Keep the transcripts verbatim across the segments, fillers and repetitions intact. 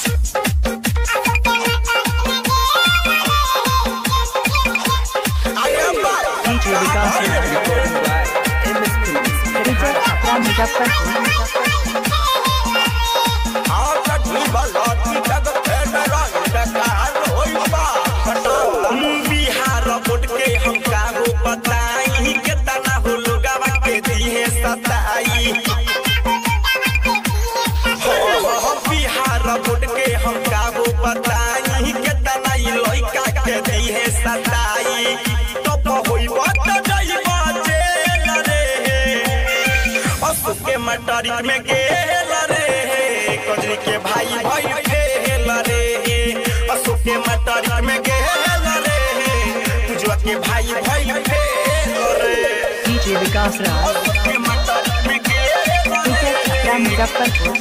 Bihar board के हम काहो बताई केतना हो लोगवा के दिए सताई। बिहार बोर्ड के हम काहो बताई केतना ई लइका के दिए सताई। तब होइबा त जाइबा जेल रे असु के मटारिक में गेल रे कजरी के भाई भाई खेल रे असु के मटारिक में गेल रे तुझवा के भाई भाई खेल रे डीजे विकास राज असु के मटारिक में गेल डीजे छपरा मुजफ्फरपुर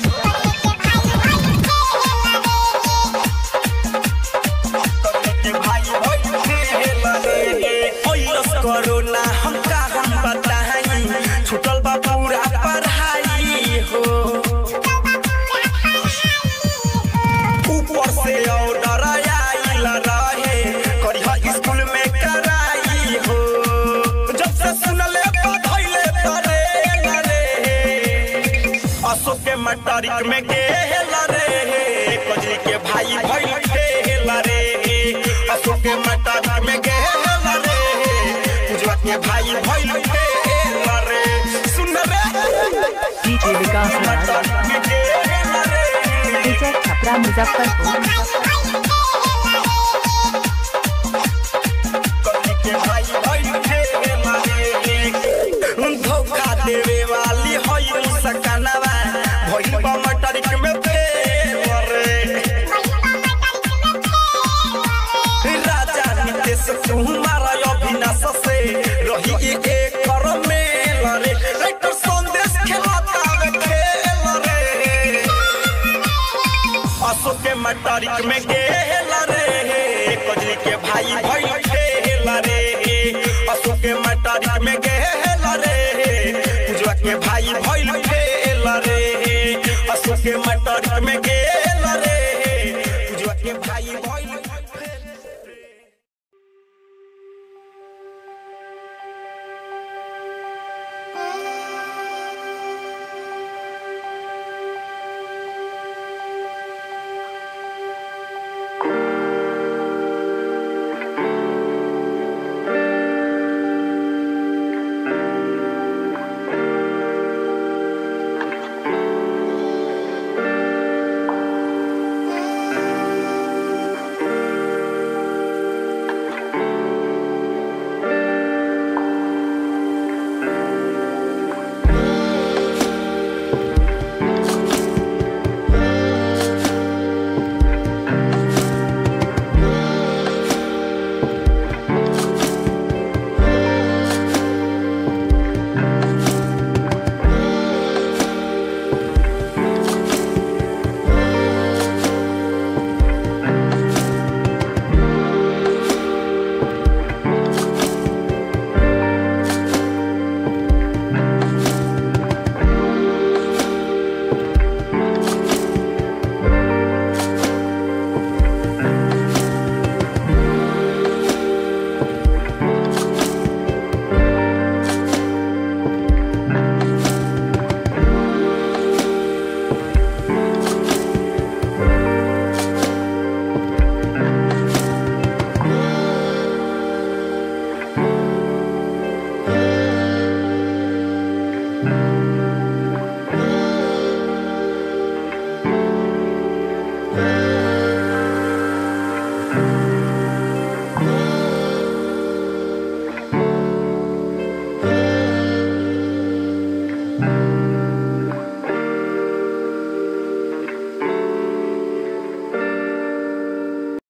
कोरोना हम का हम बताई छुटल बा पूरा पढ़ाई हो ऊपर से ऑर्डर आइल रहे करिहा स्कूल में कराई हो जब से सुनले बधइले परे रे अशोक के मटारिक में गेल रे कजरी के भाई भइल खेल रे अशोक के मटारिक में गेल के भाई भइल खेल रे सुन रे डीजे विकास राज डीजे छपरा मुजफ्फरपुर के भाई भइल खेल रे धोखा देवे वाली होई सकनवा भइल बा मटारिक में फेल रे राजा नितेश कुमार अभिनाश से रही एक कर मेल रे राइटर संदेश खेलता वे खेल रे अशोक के मटारिक में गेल रे कजरी के भाई भइल खेल रे अशोक के मटारिक में गेल रे तुझवा के भाई भइल खेल रे अशोक के मटारिक में गेल रे तुझवा के भाई भइल you.